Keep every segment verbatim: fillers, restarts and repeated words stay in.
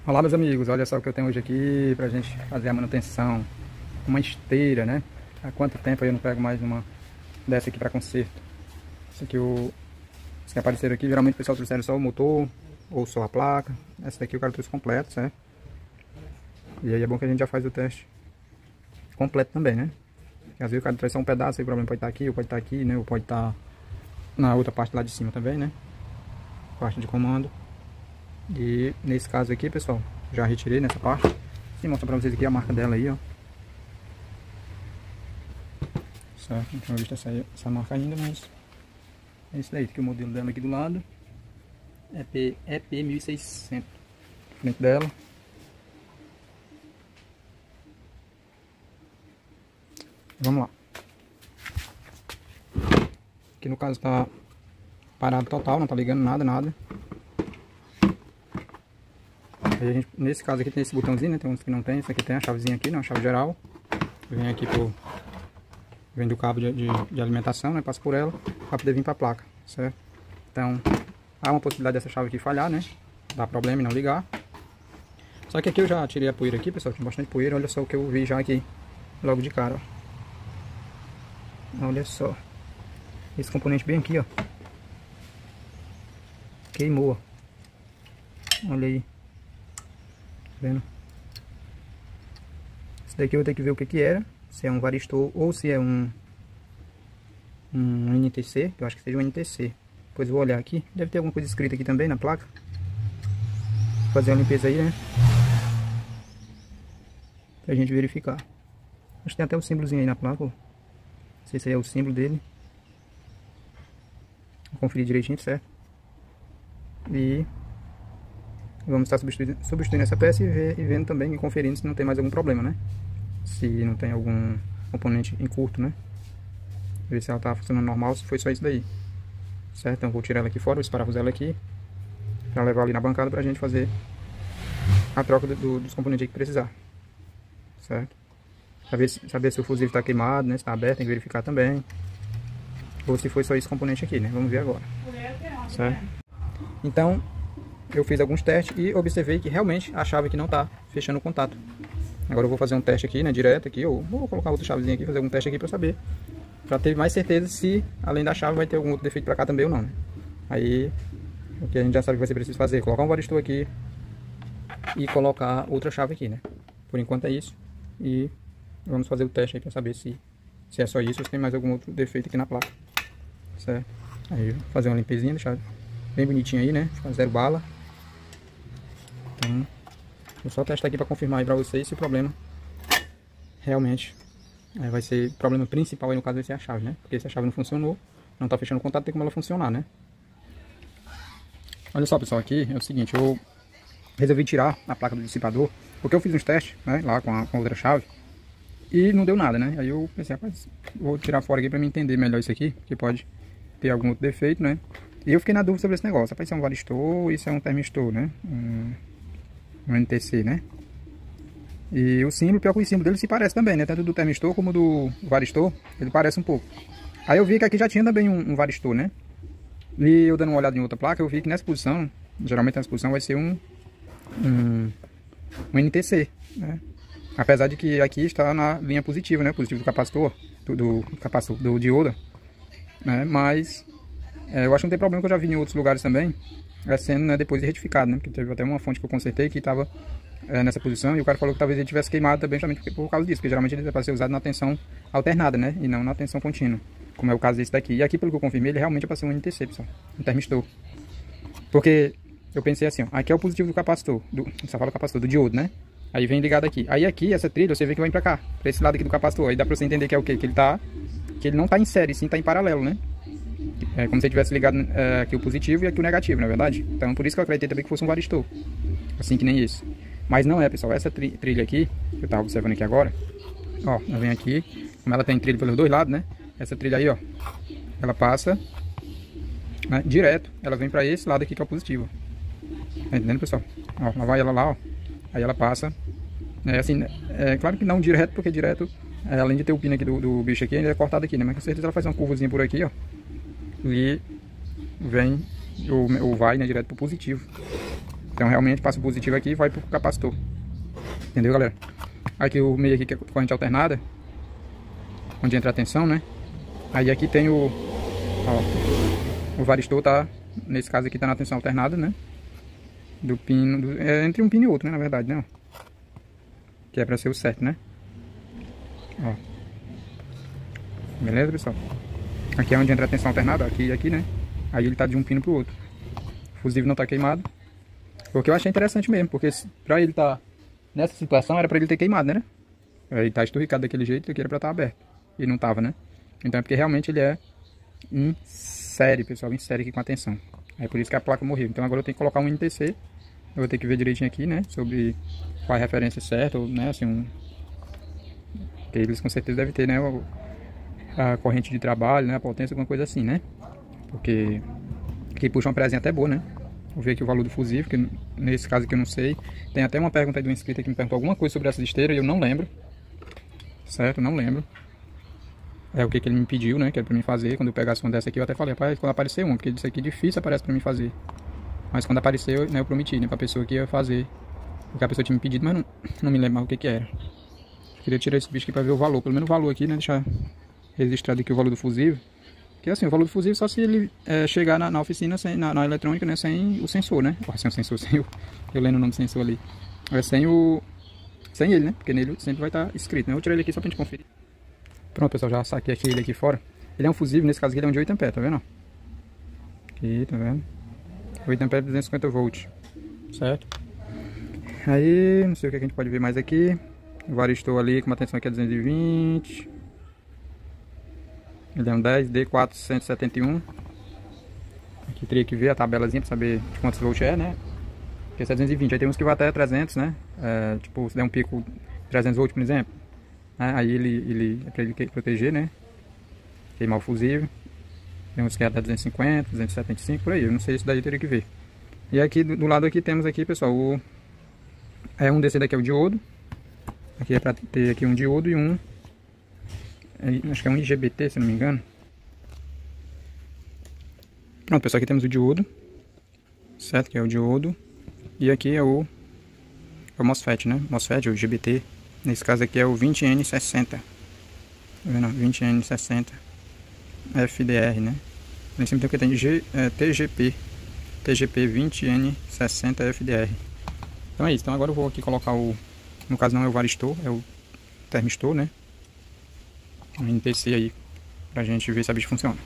Olá, meus amigos, olha só o que eu tenho hoje aqui pra gente fazer a manutenção. Uma esteira, né? Há quanto tempo eu não pego mais uma dessa aqui para conserto? Essa aqui, o... Essa que apareceram aqui, geralmente o pessoal trouxeram só o motor ou só a placa. Essa daqui o cara trouxe completo, certo? E aí é bom que a gente já faz o teste completo também, né? Porque às vezes o cara traz só um pedaço, aí o problema pode estar aqui, ou pode estar aqui, né? Ou pode estar na outra parte lá de cima também, né? Parte de comando. E nesse caso aqui, pessoal, já retirei nessa parte. Vou mostrar pra vocês aqui a marca dela aí, ó. Certo, não tinha visto essa, essa marca ainda, mas é isso daí. Tem o modelo dela aqui do lado. É P, E P mil e seiscentos. Frente dela. Vamos lá. Aqui no caso tá parado total, não tá ligando nada, nada. Aí a gente, nesse caso aqui tem esse botãozinho, né? Tem uns que não tem, esse aqui tem a chavezinha aqui, né? Uma chave geral. Vem aqui pro... Vem do cabo de, de, de alimentação, né? Passa por ela para poder vir para a placa, certo? Então, há uma possibilidade dessa chave aqui falhar, né? Dá problema e não ligar. Só que aqui eu já tirei a poeira aqui, pessoal. Tinha bastante poeira. Olha só o que eu vi já aqui, logo de cara, ó. Olha só. Esse componente bem aqui, ó. Queimou, ó. Olha aí. Vendo? Esse daqui eu vou ter que ver o que que era, se é um varistor ou se é um um N T C, eu acho que seja um N T C. Depois eu vou olhar aqui, deve ter alguma coisa escrita aqui também na placa. Vou fazer uma limpeza aí, né, pra gente verificar. Acho que tem até o símbolozinho aí na placa, ó. Não sei se aí é o símbolo dele. Vou conferir direitinho, certo? E vamos estar substituindo, substituindo essa peça e, ver, e vendo também e conferindo se não tem mais algum problema, né? Se não tem algum componente em curto, né? Ver se ela tá funcionando normal, se foi só isso daí. Certo? Então vou tirar ela aqui fora, vou esparafusar ela aqui pra levar ali na bancada pra gente fazer a troca do, do, dos componentes que precisar. Certo? Saber, saber se o fusível tá queimado, né? Se tá aberto, tem que verificar também. Ou se foi só esse componente aqui, né? Vamos ver agora. Certo? Então, eu fiz alguns testes e observei que realmente a chave aqui não está fechando o contato. Agora eu vou fazer um teste aqui, né, direto aqui, ou vou colocar outra chavezinha aqui, fazer algum teste aqui para saber, para ter mais certeza se além da chave vai ter algum outro defeito para cá também ou não, né? Aí, o que a gente já sabe que vai ser preciso fazer, colocar um varistor aqui e colocar outra chave aqui, né? Por enquanto é isso. E vamos fazer o teste aí para saber se, se é só isso ou se tem mais algum outro defeito aqui na placa. Certo? Aí, vou fazer uma limpezinha, deixar bem bonitinho aí, né? Ficar zero bala. Então, vou só testar aqui para confirmar aí para vocês se o problema realmente é, vai ser o problema principal aí no caso vai ser a chave, né? Porque se a chave não funcionou, não tá fechando o contato, tem como ela funcionar, né? Olha só, pessoal, aqui é o seguinte, eu resolvi tirar a placa do dissipador, porque eu fiz uns testes, né, lá com a, com a outra chave e não deu nada, né? Aí eu pensei, rapaz, vou tirar fora aqui para me entender melhor isso aqui, porque pode ter algum outro defeito, né? E eu fiquei na dúvida sobre esse negócio, rapaz, isso é um varistor ou isso é um termistor, né? Um... um N T C, né? E o símbolo, pior que o símbolo dele se parece também, né? Tanto do termistor como do varistor, ele parece um pouco. Aí eu vi que aqui já tinha também um, um varistor, né? E eu dando uma olhada em outra placa, eu vi que nessa posição, geralmente nessa posição vai ser um, um, um N T C, né? Apesar de que aqui está na linha positiva, né? Positivo do capacitor, do, do capacitor, do diodo, né? Mas é, eu acho que não tem problema, que eu já vi em outros lugares também, é sendo, né, depois retificado, né? Porque teve até uma fonte que eu consertei que estava é, nessa posição e o cara falou que talvez ele tivesse queimado também justamente por causa disso, porque geralmente ele é para ser usado na tensão alternada, né? E não na tensão contínua, como é o caso desse daqui. E aqui, pelo que eu confirmei, ele realmente é para ser um N T C, pessoal, um termistor. Porque eu pensei assim, ó, aqui é o positivo do capacitor, do, só fala capacitor, do diodo, né? Aí vem ligado aqui. Aí aqui, essa trilha, você vê que vai para cá, para esse lado aqui do capacitor. Aí dá para você entender que é o quê? Que ele tá, que ele não tá em série, sim, tá em paralelo, né? É como se ele tivesse ligado é, aqui o positivo e aqui o negativo, não é verdade? Então por isso que eu acreditei também que fosse um varistor, assim que nem esse. Mas não é, pessoal, essa tri trilha aqui, que eu tava observando aqui agora, ó, ela vem aqui, como ela tem trilha pelos dois lados, né? Essa trilha aí, ó, ela passa, né, direto, ela vem pra esse lado aqui que é o positivo. Tá entendendo, pessoal? Ó, lá vai ela lá, ó, aí ela passa, é assim, é claro que não direto, porque direto, é, além de ter o pino aqui do, do bicho aqui, ainda é cortado aqui, né? Mas com certeza ela faz uma curvazinha por aqui, ó. E vem, ou, ou vai, né, direto pro positivo. Então realmente passa o positivo aqui e vai pro capacitor. Entendeu, galera? Aqui o meio aqui que é corrente alternada, onde entra a tensão, né? Aí aqui tem o... Ó, o varistor tá... Nesse caso aqui tá na tensão alternada, né? Do pino... Do, é entre um pino e outro, né? Na verdade, né? Que é pra ser o certo, né? Ó. Beleza, pessoal? Aqui é onde entra a tensão alternada, aqui e aqui, né? Aí ele tá de um pino pro outro. O fusível não tá queimado. Porque eu achei interessante mesmo, porque pra ele tá nessa situação era pra ele ter queimado, né? Ele tá esturricado daquele jeito, aqui era pra estar aberto. E não tava, né? Então é porque realmente ele é em série, pessoal, em série aqui com a tensão. É por isso que a placa morreu. Então agora eu tenho que colocar um N T C. Eu vou ter que ver direitinho aqui, né? Sobre qual é a referência certa, ou, né? Assim, um... que eles com certeza devem ter, né? A corrente de trabalho, né? A potência, alguma coisa assim, né? Porque aqui puxa uma presinha até boa, né? Vou ver aqui o valor do fusível, que nesse caso aqui eu não sei. Tem até uma pergunta aí de um inscrito que me perguntou alguma coisa sobre essa esteira e eu não lembro. Certo? Não lembro. É o que, que ele me pediu, né? Que era pra mim fazer. Quando eu pegasse uma dessa aqui, eu até falei, rapaz, quando aparecer uma, porque isso aqui é difícil, aparece pra mim fazer. Mas quando apareceu, né, eu prometi, né? Pra pessoa que ia fazer. Porque a pessoa tinha me pedido, mas não, não me lembro mais o que que era. Queria tirar esse bicho aqui pra ver o valor. Pelo menos o valor aqui, né? Deixar registrado aqui o valor do fusível. Que assim, o valor do fusível só se ele é, chegar na, na oficina, sem, na, na eletrônica, né? Sem o sensor, né? Ou sem o sensor, sem o... Eu lendo o nome do sensor ali. É sem o... Sem ele, né? Porque nele sempre vai estar escrito, né? Eu vou tirar ele aqui só pra gente conferir. Pronto, pessoal, já saquei aqui ele aqui fora. Ele é um fusível, nesse caso aqui ele é um de oito amperes, tá vendo? Aqui, tá vendo? oito amperes, duzentos e cinquenta volts. Certo? Aí, não sei o que a gente pode ver mais aqui. O varistor ali com uma tensão aqui é duzentos e vinte. Ele é um dez D quatrocentos e setenta e um. Aqui teria que ver a tabelazinha para saber de quantos volts é, né? Porque é duzentos e vinte. Aí tem uns que vai até trezentos, né? É, tipo, se der um pico trezentos volts, por exemplo. Né? Aí ele, ele é para ele proteger, né? Queimar o fusível. Tem uns que é até duzentos e cinquenta, duzentos e setenta e cinco, por aí. Eu não sei, isso daí teria que ver. E aqui do, do lado aqui temos aqui, pessoal, o... É um desse daqui é o diodo. Aqui é para ter aqui um diodo e um... Acho que é um I G B T, se não me engano. Pronto, pessoal, aqui temos o diodo. Certo, que é o diodo. E aqui é o, é o MOSFET, né? MOSFET, o I G B T. Nesse caso aqui é o vinte N sessenta. Tá vendo? vinte N sessenta F D R, né? Lá em cima tem o que tem G, é, T G P. T G P vinte N sessenta F D R. Então é isso. Então agora eu vou aqui colocar o... No caso não é o varistor, é o termistor, né? Um N T C aí, pra gente ver se a bicho funciona.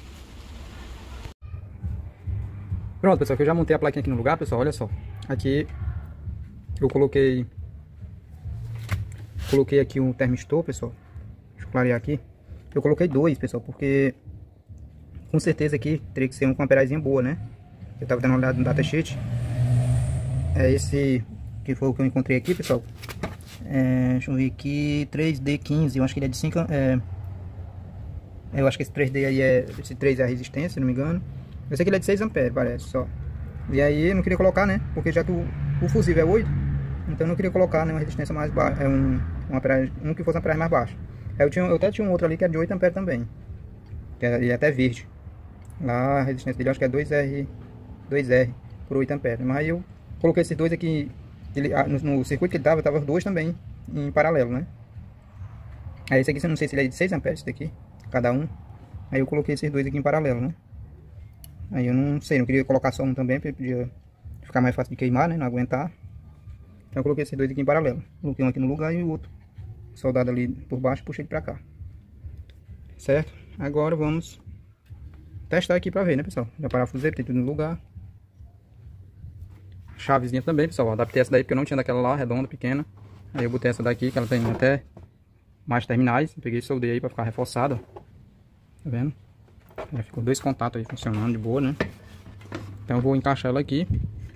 Pronto, pessoal, que eu já montei a plaquinha aqui no lugar, pessoal, olha só. Aqui eu coloquei Coloquei aqui um termistor, pessoal. Deixa eu clarear aqui. Eu coloquei dois, pessoal, porque com certeza aqui teria que ser um com uma amperagemzinha boa, né? Eu tava dando uma olhada no datasheet. É esse que foi o que eu encontrei aqui, pessoal. É, deixa eu ver aqui, três D quinze, eu acho que ele é de cinco... É, eu acho que esse três D aí é... Esse três é a resistência, se não me engano. Esse aqui ele é de seis amperes, parece, só. E aí eu não queria colocar, né? Porque já que o, o fusível é oito, então eu não queria colocar, né, uma resistência mais baixa. É um, um, amperagem, um que fosse uma amperagem mais baixa. Aí eu, tinha, eu até tinha um outro ali que é de oito amperes também. Que é, ele é até verde. Lá a resistência dele eu acho que é dois R, dois R por oito amperes. Mas aí eu coloquei esses dois aqui. Ele, no, no circuito que ele tava, tava os dois também em paralelo, né? Aí esse aqui, eu não sei se ele é de seis amperes, esse daqui, cada um. Aí eu coloquei esses dois aqui em paralelo, né? Aí eu não sei, não queria colocar só um também, porque podia ficar mais fácil de queimar, né? Não aguentar. Então eu coloquei esses dois aqui em paralelo. Coloquei um aqui no lugar e o outro soldado ali por baixo, puxei ele pra cá. Certo? Agora vamos testar aqui pra ver, né, pessoal? Já parafusei, tem tudo no lugar. Chavezinha também, pessoal. Adaptei essa daí porque eu não tinha daquela lá, redonda, pequena. Aí eu botei essa daqui, que ela tem até mais terminais. Peguei e soldei aí pra ficar reforçada. Tá vendo? Já ficou dois contatos aí funcionando de boa, né? Então eu vou encaixar ela aqui.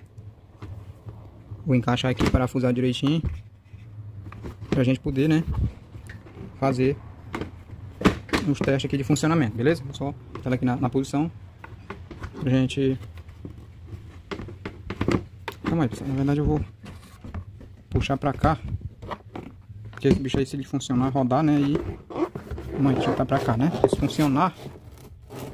Vou encaixar aqui, parafusar direitinho. Pra gente poder, né, fazer uns testes aqui de funcionamento, beleza? Vou só ela aqui na, na posição. Pra gente... Calma aí, pessoal. Na verdade eu vou puxar pra cá. Porque esse bicho aí, se ele funcionar, rodar, né? E o mantinho tá pra cá, né? Se funcionar...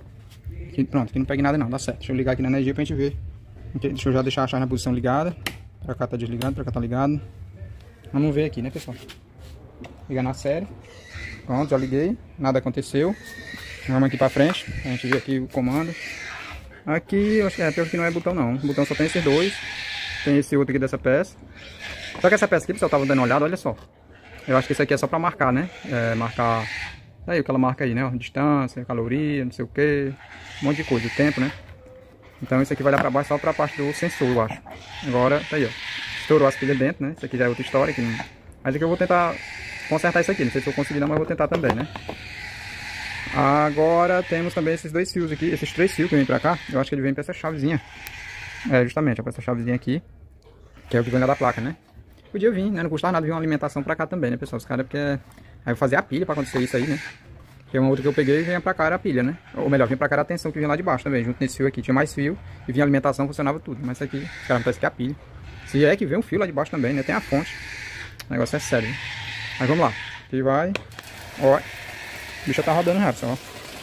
Aqui, pronto, aqui não pega nada não, dá certo. Deixa eu ligar aqui na energia pra gente ver. Deixa eu já deixar a chave na posição ligada. Pra cá tá desligado, pra cá tá ligado. Vamos ver aqui, né, pessoal? Ligar na série. Pronto, já liguei. Nada aconteceu. Vamos aqui pra frente. A gente vê aqui o comando. Aqui, eu acho que, é, pior que não é botão não. O botão só tem esses dois. Tem esse outro aqui dessa peça. Só que essa peça aqui, pessoal, eu tava dando uma olhada, olha só. Eu acho que isso aqui é só pra marcar, né? É, marcar... Aí o que ela marca aí, né? Ó, distância, caloria, não sei o que. Um monte de coisa, o tempo, né? Então isso aqui vai lá pra baixo só pra parte do sensor, eu acho. Agora, tá aí, ó. Estourou as pilhas dentro, né? Isso aqui já é outra história. Que não... Mas aqui eu vou tentar consertar isso aqui. Não sei se eu conseguir não, mas eu vou tentar também, né? Agora temos também esses dois fios aqui. Esses três fios que vem pra cá. Eu acho que ele vem pra essa chavezinha. É, justamente, ó, pra essa chavezinha aqui. Que é o que vem lá da placa, né? Podia vir, né? Não custava nada vir uma alimentação pra cá também, né, pessoal? Os caras, porque... Aí eu vou fazer a pilha pra acontecer isso aí, né? Porque uma outra que eu peguei vinha pra cá era a pilha, né? Ou melhor, vinha pra cá era a tensão que vinha lá de baixo também. Junto nesse fio aqui tinha mais fio. E vinha a alimentação, funcionava tudo. Mas isso aqui, os caras parece que é a pilha. Se é que vem um fio lá de baixo também, né? Tem a fonte. O negócio é sério, hein? Mas vamos lá. Aqui vai. Ó. O bicho tá rodando rápido, ó.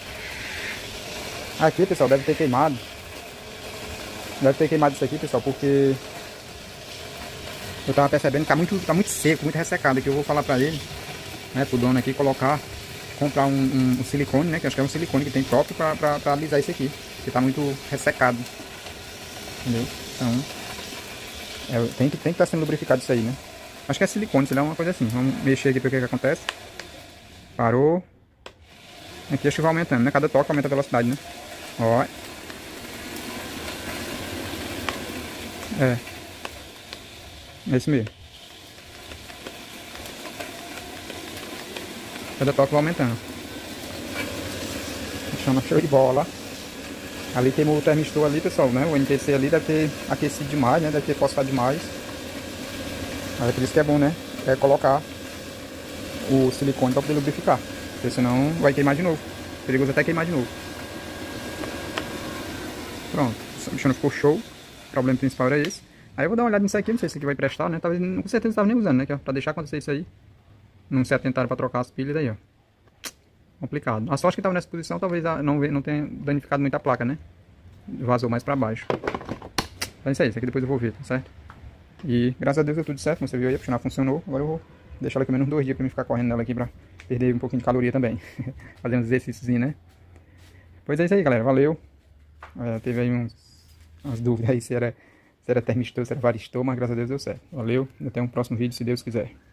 Aqui, pessoal, deve ter queimado. Deve ter queimado isso aqui, pessoal, porque... Eu tava percebendo que tá muito, tá muito seco, muito ressecado. Aqui eu vou falar pra ele, né? Pro dono aqui, colocar... Comprar um, um, um silicone, né? Que acho que é um silicone que tem próprio pra, pra, pra alisar isso aqui. Que tá muito ressecado. Entendeu? Então... É, tem que tem que estar tá sendo lubrificado isso aí, né? Acho que é silicone, sei lá, uma coisa assim. Vamos mexer aqui pra ver o que, que acontece. Parou. Aqui acho que vai aumentando, né? Cada toque aumenta a velocidade, né? Ó. É. É isso mesmo. Cada toque vai aumentando. Chama show de bola. Ali tem o termistor ali, pessoal, né? O N T C ali deve ter aquecido demais, né? Deve ter forçado demais. Mas é por isso que é bom, né? É colocar o silicone para poder lubrificar. Porque senão vai queimar de novo. Perigoso até queimar de novo. Pronto. Essa bichona ficou show. O problema principal era esse. Aí eu vou dar uma olhada nisso aqui. Não sei se isso aqui vai prestar, né? Talvez, com certeza não estava nem usando, né? Pra deixar acontecer isso aí. Não se atentaram para trocar as pilhas daí, ó. Complicado. A sorte que estava nessa posição talvez não, não tenha danificado muito a placa, né? Vazou mais para baixo. Então é isso aí. Isso aqui depois eu vou ver, tá certo? E graças a Deus deu tudo certo. Como você viu aí, a puxar funcionou. Agora eu vou deixar ela aqui menos dois dias para mim ficar correndo nela aqui para perder um pouquinho de caloria também. Fazer uns exercícios, né? Pois é isso aí, galera. Valeu. É, teve aí uns, umas dúvidas aí se era, se era termistor, se era varistor, mas graças a Deus deu certo. Valeu. Até um próximo vídeo, se Deus quiser.